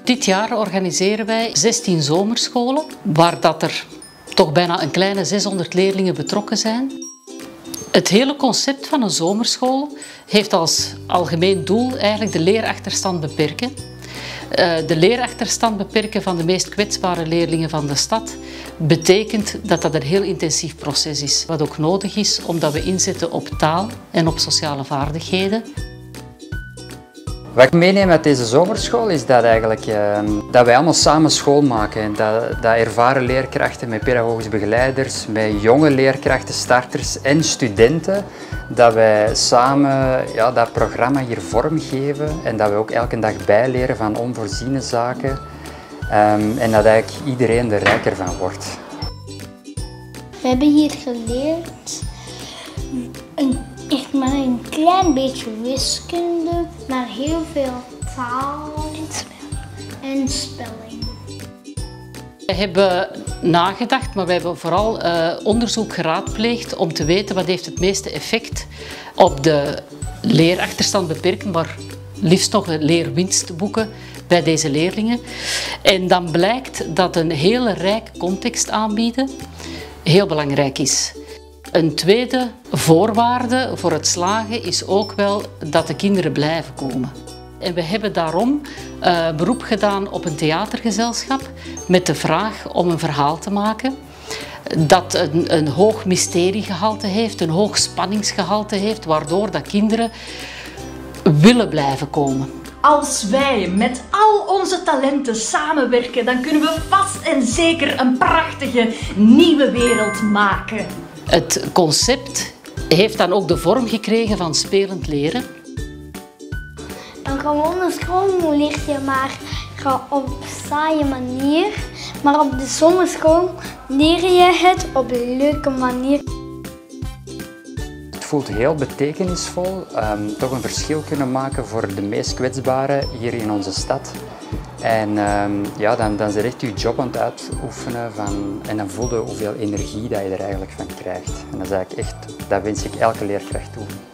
Dit jaar organiseren wij 16 zomerscholen, waar er toch bijna een kleine 600 leerlingen betrokken zijn. Het hele concept van een zomerschool heeft als algemeen doel eigenlijk de leerachterstand beperken. De leerachterstand beperken van de meest kwetsbare leerlingen van de stad betekent dat dat een heel intensief proces is. Wat ook nodig is omdat we inzetten op taal en op sociale vaardigheden. Wat ik meeneem uit deze zomerschool is dat, dat wij allemaal samen school maken. Dat ervaren leerkrachten met pedagogische begeleiders, met jonge leerkrachten, starters en studenten, dat wij samen dat programma hier vormgeven en dat we ook elke dag bijleren van onvoorziene zaken en dat eigenlijk iedereen er rijker van wordt. We hebben hier geleerd echt maar een klein beetje wiskunde, maar heel veel taal en spelling. We hebben nagedacht, maar we hebben vooral onderzoek geraadpleegd om te weten wat heeft het meeste effect op de leerachterstand beperken, maar liefst nog leerwinst boeken bij deze leerlingen. En dan blijkt dat een hele rijke context aanbieden heel belangrijk is. Een tweede voorwaarde voor het slagen is ook wel dat de kinderen blijven komen. En we hebben daarom beroep gedaan op een theatergezelschap met de vraag om een verhaal te maken dat een hoog mysteriegehalte heeft, een hoog spanningsgehalte heeft, waardoor dat kinderen willen blijven komen. Als wij met al onze talenten samenwerken, dan kunnen we vast en zeker een prachtige nieuwe wereld maken. Het concept heeft dan ook de vorm gekregen van spelend leren. Een gewone school leer je maar op saaie manier, maar op de zomerschool leer je het op een leuke manier. Het voelt heel betekenisvol, toch een verschil kunnen maken voor de meest kwetsbaren hier in onze stad. En dan is er echt je job aan het uitoefenen en dan voel je hoeveel energie dat je er eigenlijk van krijgt. En dat is eigenlijk echt, dat wens ik elke leerkracht toe.